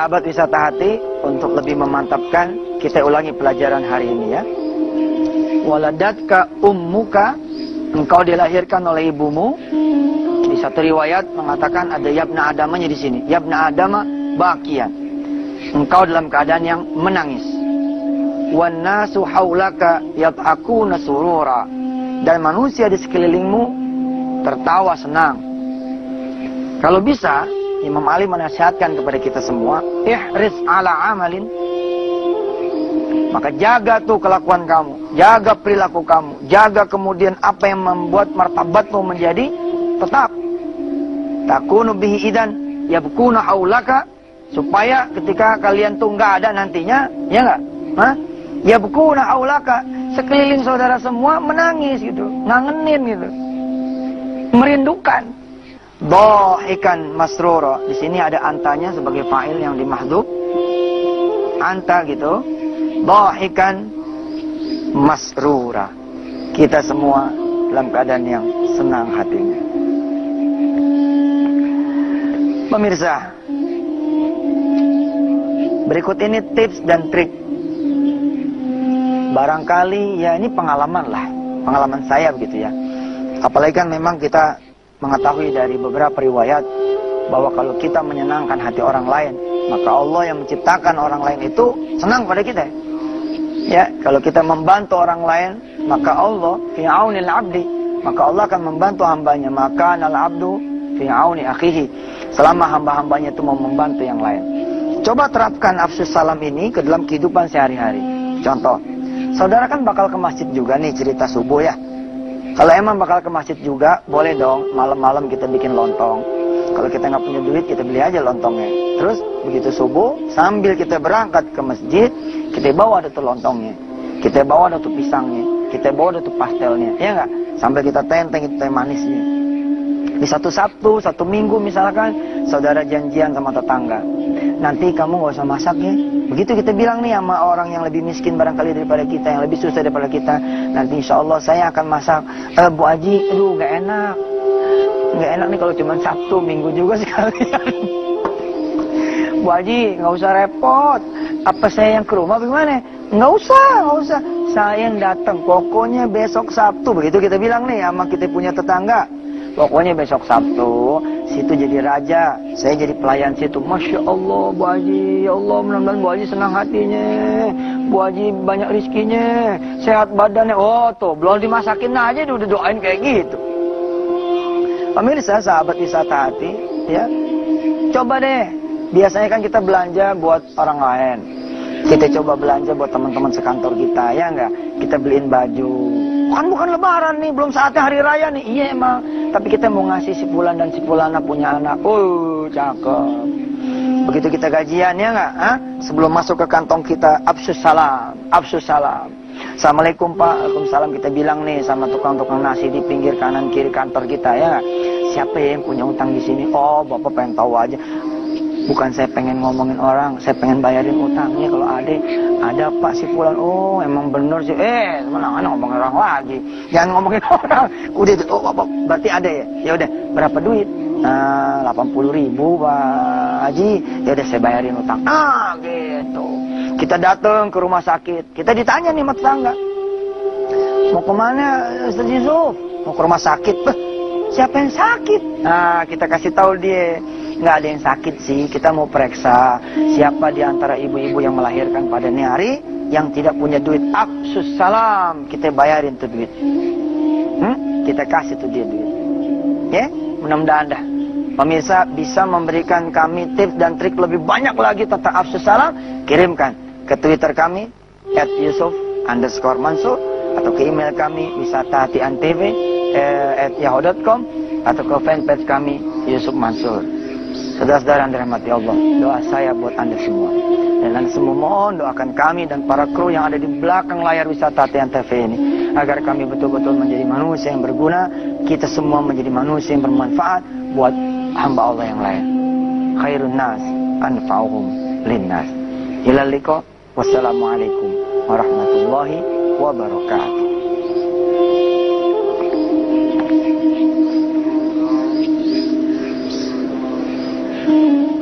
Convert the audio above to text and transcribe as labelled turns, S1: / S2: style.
S1: Sahabat wisata hati, untuk lebih memantapkan, kita ulangi pelajaran hari ini ya. Waladatka ummuka, engkau dilahirkan oleh ibumu. Di satu riwayat mengatakan ada yabna adamanya di sini. Yabna adama bakian. Engkau dalam keadaan yang menangis. Wan nasu haulaka yad'akuna surura. Dan manusia di sekelilingmu tertawa senang. Kalau bisa, Imam Ali menasihatkan kepada kita semua, ihris ala amalin. Maka jaga tuh kelakuan kamu, jaga perilaku kamu, jaga kemudian apa yang membuat martabatmu menjadi tetap. Takunu bihi idan yabkuna haulaka, supaya ketika kalian tuh nggak ada nantinya, ya nggak? Yabkuna haulaka, sekeliling saudara semua menangis gitu, ngangenin gitu, merindukan. Dhahikan masrura. Di sini ada antanya sebagai fa'il yang dimahdhuf. Anta gitu. Dhahikan masrura. Kita semua dalam keadaan yang senang hatinya. Pemirsa, berikut ini tips dan trik. Barangkali ya ini pengalaman lah. Pengalaman saya begitu ya. Apalagi kan memang kita mengetahui dari beberapa riwayat bahwa kalau kita menyenangkan hati orang lain, maka Allah yang menciptakan orang lain itu senang pada kita. Ya, kalau kita membantu orang lain, maka Allah fi aunil abdi, maka Allah akan membantu hambanya. Maka al abdu fi auni akhihi, selama hamba-hambanya itu mau membantu yang lain. Coba terapkan afsus salam ini ke dalam kehidupan sehari-hari. Contoh, saudara kan bakal ke masjid juga nih, cerita subuh ya. Kalau emang bakal ke masjid juga, boleh dong malam-malam kita bikin lontong. Kalau kita nggak punya duit, kita beli aja lontongnya. Terus begitu subuh, sambil kita berangkat ke masjid, kita bawa ada tuh lontongnya, kita bawa ada tuh pisangnya, kita bawa ada tuh pastelnya, ya nggak? Sambil kita tenteng itu teh manisnya. Di satu Sabtu, satu Minggu misalkan, saudara janjian sama tetangga, nanti kamu nggak usah masak ya. Begitu kita bilang nih sama orang yang lebih miskin barangkali daripada kita, yang lebih susah daripada kita, nanti insya Allah saya akan masak. Bu Haji, aduh nggak enak. Nggak enak nih kalau cuma Sabtu, Minggu juga sekalian. Bu Haji, nggak usah repot. Apa saya yang ke rumah bagaimana? Nggak usah. Saya yang datang. Pokoknya besok Sabtu. Begitu kita bilang nih sama kita punya tetangga. Pokoknya besok Sabtu, situ jadi raja, saya jadi pelayan situ. Masya Allah, Bu Haji, ya Allah, mudah-mudahan Bu Haji senang hatinya, Bu Haji banyak rizkinya, sehat badannya. Oh tuh, belum dimasakin aja udah doain kayak gitu. Pemirsa, sahabat wisata hati, ya, coba deh. Biasanya kan kita belanja buat orang lain, kita coba belanja buat teman-teman sekantor kita, ya enggak? Kita beliin baju. Kan bukan lebaran nih, belum saatnya hari raya nih. Iya emang, tapi kita mau ngasih si fulan dan si fulana punya anak. Cakep. Begitu kita gajian, ya nggak? Sebelum masuk ke kantong kita, absus salam. Assalamualaikum Pak, Waalaikumsalam. Kita bilang nih sama tukang-tukang nasi di pinggir kanan kiri kantor kita, ya. Siapa ya yang punya utang di sini? Oh, Bapak pengen tahu aja. Bukan saya pengen ngomongin orang, saya pengen bayarin utangnya. Kalau ada Pak si fulan. Oh emang bener sih. Mana ngomongin orang lagi. Jangan ngomongin orang. Udah, oh berarti ada ya. Ya udah, berapa duit? 80.000 Pak Haji. Ya udah saya bayarin utang. Gitu. Kita datang ke rumah sakit. Kita ditanya nih sama tetangga. Mau kemana Ustaz Yusuf? Mau ke rumah sakit. Siapa yang sakit? Nah, kita kasih tahu dia. Nggak ada yang sakit sih, kita mau periksa siapa di antara ibu-ibu yang melahirkan pada ini hari yang tidak punya duit. Absus salam, kita bayarin tuh duit. Kita kasih tuh dia duit. Ya, mudah-mudahan dah pemirsa bisa memberikan kami tips dan trik lebih banyak lagi tentang absus salam. Kirimkan ke Twitter kami @yusuf_mansur atau ke email kami wisatahatiantv@yahoo.com atau ke fanpage kami Yusuf Mansur. Saudara-saudara yang dirahmati Allah, doa saya buat Anda semua. Dan Anda semua mohon doakan kami dan para kru yang ada di belakang layar Wisata Hati TV ini. Agar kami betul-betul menjadi manusia yang berguna. Kita semua menjadi manusia yang bermanfaat buat hamba Allah yang lain. Khairun nas anfa'uhum linnas. Ilal liqa. Wassalamualaikum warahmatullahi wabarakatuh.